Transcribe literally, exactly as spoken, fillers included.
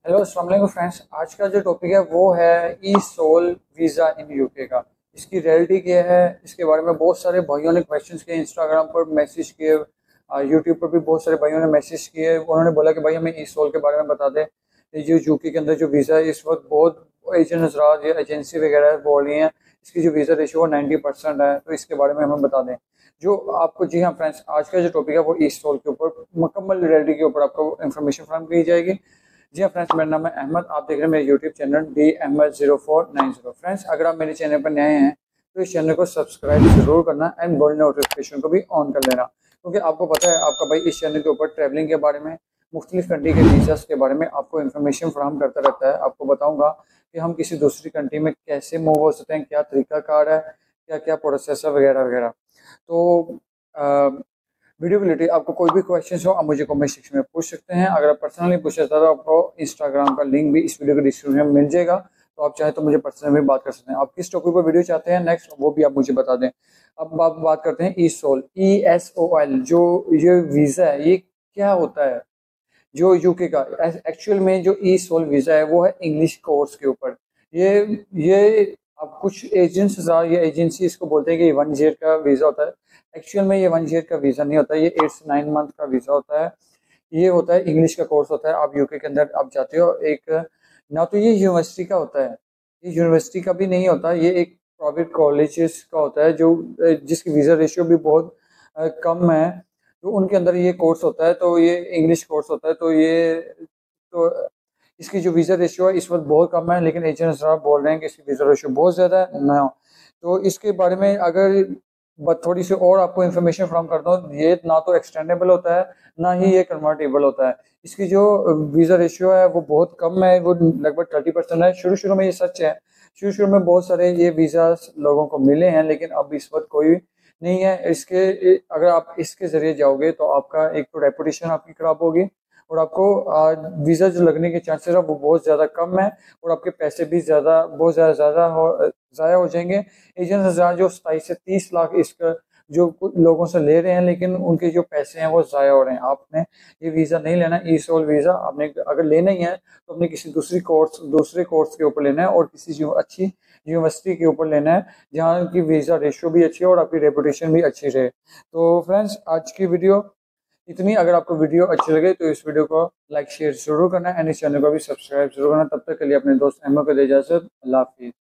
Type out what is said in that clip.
Hello अस्सलाम वालेकुम friends. आज का जो टॉपिक है वो है E sole visa in UK का। इसकी रियलिटी क्या है, इसके बारे में बहुत सारे भाइयों ने क्वेश्चंस किए, इंस्टाग्राम पर मैसेज किए, यूट्यूब पर भी बहुत सारे भाइयों ने मैसेज किए। उन्होंने बोला कि भाई हमें ई सोल के बारे में बता दें। ये जो यूके के अंदर जो वीज़ा है इस वक्त बहुत एजेंट हजरात या एजेंसी वगैरह बोल रही हैं इसकी जो वीज़ा रेशियो वो नाइन्टी परसेंट है, तो इसके बारे में हमें बता दें। जो आपको, जी हाँ फ्रेंड्स, आज का जो टॉपिक है वो ई सोल के ऊपर मुकम्मल रियलिटी के ऊपर आपको इन्फॉर्मेशन फराहम की जाएगी। जी हाँ फ्रेंड्स, मेरा नाम है अहमद, आप देख रहे हैं मेरे YouTube channel D Ahmad zero four nine zero. Friends, अगर आप मेरे चैनल पर नए हैं तो इस चैनल को सब्सक्राइब जरूर करना एंड बेल नोटिफिकेशन को भी ऑन कर लेना, क्योंकि आपको पता है आपका भाई इस चैनल के ऊपर ट्रैवलिंग के बारे में, मुख्तलिफ कंट्री के वीज़ास के बारे में आपको इन्फॉर्मेशन फराहम करता रहता है। आपको बताऊँगा कि हम किसी दूसरी कंट्री में कैसे मूव हो सकते हैं, क्या तरीकाकार है, क्या क्या प्रोसेस है वगैरह वगैरह। तो आ, वीडियो रिलेटेड आपको कोई भी क्वेश्चन हो आप मुझे कमेंट सेक्शन में पूछ सकते हैं। अगर आप पर्सनली पूछ सकते हैं तो आपको इंस्टाग्राम का लिंक भी इस वीडियो के डिस्क्रिप्शन में मिल जाएगा, तो आप चाहे तो मुझे पर्सनली भी बात कर सकते हैं। आप किस टॉपिक पर वीडियो चाहते हैं नेक्स्ट, वो भी आप मुझे बता दें। अब आप बात करते हैं ESOL, E S O L, जो ये वीज़ा है ये क्या होता है। जो यूके का एक्चुअल में जो ई सोल वीज़ा है वो है इंग्लिश कोर्स के ऊपर। ये ये अब कुछ एजेंट्स या एजेंसी इसको बोलते हैं कि वन ईयर का वीज़ा होता है। एक्चुअल में ये वन ईयर का वीज़ा नहीं होता, ये एट से नाइन मंथ का वीज़ा होता है। ये होता है इंग्लिश का कोर्स होता है। आप यूके के अंदर आप जाते हो, एक ना तो ये यूनिवर्सिटी का होता है, ये यूनिवर्सिटी का भी नहीं होता, ये एक प्राइवेट कॉलेजेस का होता है जो जिसकी वीज़ा रेशियो भी बहुत अ, कम है, तो उनके अंदर ये कोर्स होता है। तो ये इंग्लिश कोर्स होता है। तो ये तो इसकी जो वीज़ा रेशियो है इस वक्त बहुत कम है, लेकिन एजेंट्स साहब बोल रहे हैं कि इसकी वीज़ा रेशियो बहुत ज़्यादा है ना। तो इसके बारे में अगर बस थोड़ी सी और आपको इन्फॉर्मेशन फ्राहम करता हूँ, ये ना तो एक्सटेंडेबल होता है ना ही ये कन्वर्टेबल होता है। इसकी जो वीज़ा रेशियो है वो बहुत कम है, वो लगभग थर्टी परसेंट है। शुरू शुरू में ये सच है, शुरू शुरू में बहुत सारे ये वीज़ा लोगों को मिले हैं, लेकिन अब इस वक्त कोई नहीं है। इसके अगर आप इसके ज़रिए जाओगे तो आपका एक तो रेपुटेशन आपकी ख़राब होगी, और आपको वीज़ा जो लगने के चांसेस है वो बहुत ज़्यादा कम है, और आपके पैसे भी ज़्यादा बहुत ज़्यादा ज़्यादा हो ज़ाया हो जाएंगे। एजेंट हज़ार जो सताईस से तीस लाख इसका जो कुछ लोगों से ले रहे हैं, लेकिन उनके जो पैसे हैं वो ज़ाया हो रहे हैं। आपने ये वीज़ा नहीं लेना, ई सोल वीज़ा आपने अगर लेना ही है तो अपने किसी दूसरी कोर्स दूसरे कोर्स के ऊपर लेना है, और किसी जो अच्छी यूनिवर्सिटी के ऊपर लेना है जहाँ की वीज़ा रेशियो भी अच्छी है और आपकी रेपुटेशन भी अच्छी रहे। तो फ्रेंड्स, आज की वीडियो इतनी। अगर आपको वीडियो अच्छी लगे तो इस वीडियो को लाइक शेयर जरूर करना एंड इस चैनल को भी सब्सक्राइब जरूर करना। तब तक के लिए अपने दोस्त अहमद को दे इजाजत। अल्लाह हाफिज़।